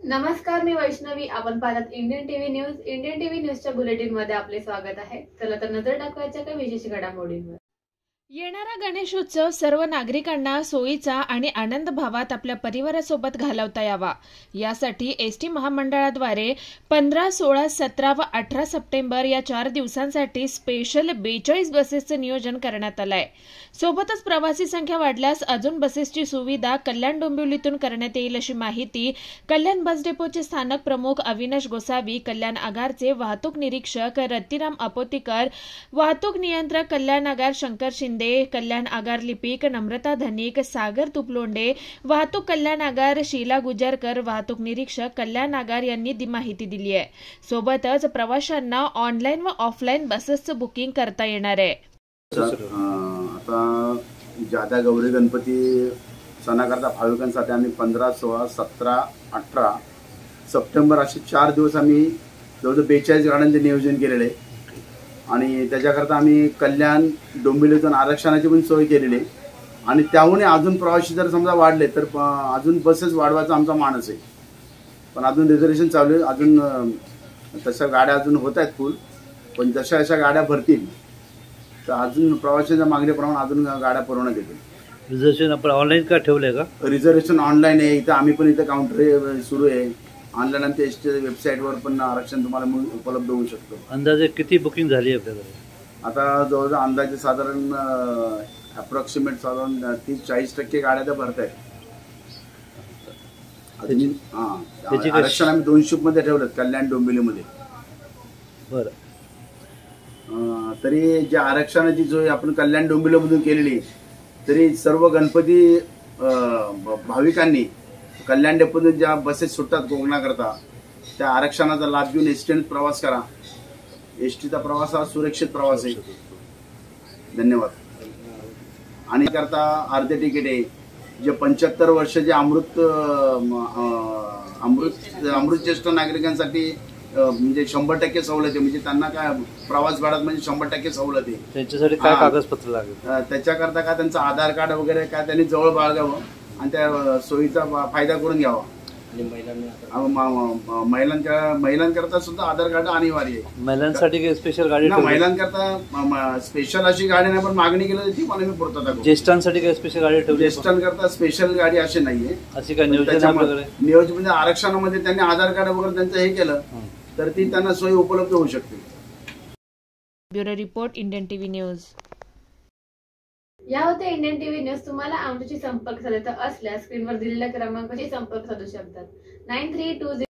नमस्कार, मी वैष्णवी. आपण पाहतात Indian TV news. Indian TV न्यूजच्या बुलेटिन मध्ये आपले स्वागत आहे. चला तर नजर टाकवायच्या काही विशेष घडामोडींवर. येणारा गणेशोत्सव सर्व नागरिकांना सोयीचा आणि आनंद भावात आपल्या परिवारासोबत घालवता यावा यासाठी एसटी महामंडळाद्वारे 15, 16, 17 व 18 सप्टेंबर या 4 दिवसांसाठी स्पेशल 42 बसेसचं नियोजन करण्यात आलंय. सोबतच प्रवासी संख्या वाढल्यास अजून बसेसची सुविधा कल्याण डोंबिवलीतून करण्यात येईल अशी माहिती कल्याण बस डेपोचे स्थानक प्रमुख अविनाश गोसावी, कल्याण आगारचे वाहतूक निरीक्षक रतिराम अपोतीकर, वाहतूक नियंत्रक कल्याण आगार शंकर शिंदे, कल्याण आगार लिपिक नम्रता धनिक, सागर तुपलोंडे, वाहतूक कल्याण आगार शीला गुजरकर, वाहतूक निरीक्षक कल्याण आगार यांनी दी माहिती दिली आहे. सोबतच प्रवाशांना ऑनलाईन व ऑफलाईन बसेसचं बुकिंग करता येणार आहे. आता जादा गौरी गणपती सणाकरता भाविकांसाठी आम्ही 15, 16, 17, 18 सप्टेंबर असे 4 दिवस आम्ही जवळजवळ 42 गाड्यांचे नियोजन केलेले आहे. आणि त्याच्याकरता आम्ही कल्याण डोंबिवलीतून आरक्षणाची पण सोय केलेली आहे. आणि त्याहून अजून प्रवासी जर समजा वाढले तर अजून बसेस वाढवायचा आमचा मानस आहे. पण अजून रिझर्वेशन चालू आहे. अजून तशा गाड्या अजून होत आहेत फुल. पण जशा अशा गाड्या भरतील तर अजून प्रवाशांच्या मागणीप्रमाणे अजून गाड्या पुरवण्यात येतील. रिझर्वेशन आपण ऑनलाईन का ठेवलंय का? रिझर्वेशन ऑनलाईन आहे. इथं आम्ही पण इथं काउंटर सुरू आहे. ऑनलाईन आणि एसटी वेबसाईटवर पण आरक्षण तुम्हाला उपलब्ध होऊ शकतो. अंदाजे किती बुकिंग झाली आहे आपल्याकडे? आता जवळजवळ अंदाजे साधारण अप्रॉक्सिमेट साधारण 30-40% गाड्या तर भरत आहेत. आरक्षण आम्ही 2 शिफ्टमध्ये ठेवलं कल्याण डोंबिवलीमध्ये. बरं. तरी ज्या आरक्षणाची सोय आपण कल्याण डोंबिवलीमधून केलेली तरी सर्व गणपती भाविकांनी कल्याण डेपोतून ज्या बसेस सुटतात कोकणाकरता त्या आरक्षणाचा लाभ घेऊन एसटीने प्रवास करा. एसटीचा प्रवास हा सुरक्षित प्रवास आहे. धन्यवाद. आणि करता अर्धे तिकीट आहे. जे 75 वर्ष जे अमृत ज्येष्ठ नागरिकांसाठी म्हणजे 100% सवलत आहे. म्हणजे त्यांना काय प्रवास भाड्यात म्हणजे 100% सवलत आहे. त्यांच्यासाठी काय कागदपत्र लागेल? त्याच्याकरता काय त्यांचं आधार कार्ड वगैरे काय त्यांनी जवळ बाळगावं आणि त्या सोयीचा फायदा करून घ्यावा. महिलांकरता सुद्धा आधार कार्ड अनिवार्य आहे. महिलांसाठी स्पेशल गाडी? महिलांकरता स्पेशल अशी गाडी नाही, पण मागणी केली ती पण आम्ही पूर्तता करू. ज्येष्ठांसाठी काय स्पेशल गाडी ठेवली? ज्येष्ठांकरता स्पेशल गाडी अशी नाहीये. अशी काय नियोजन म्हणजे आरक्षणामध्ये त्यांनी आधार कार्ड वगैरे त्यांचं हे केलं तर ती त्यांना सोयी उपलब्ध होऊ शकते. Bureau report, Indian TV news. या होत्या इंडियन टीव्ही न्यूज. तुम्हाला आमच्याशी संपर्क साधायचा असल्यास स्क्रीनवर दिलेल्या क्रमांकाशी संपर्क साधू शकतात. 9320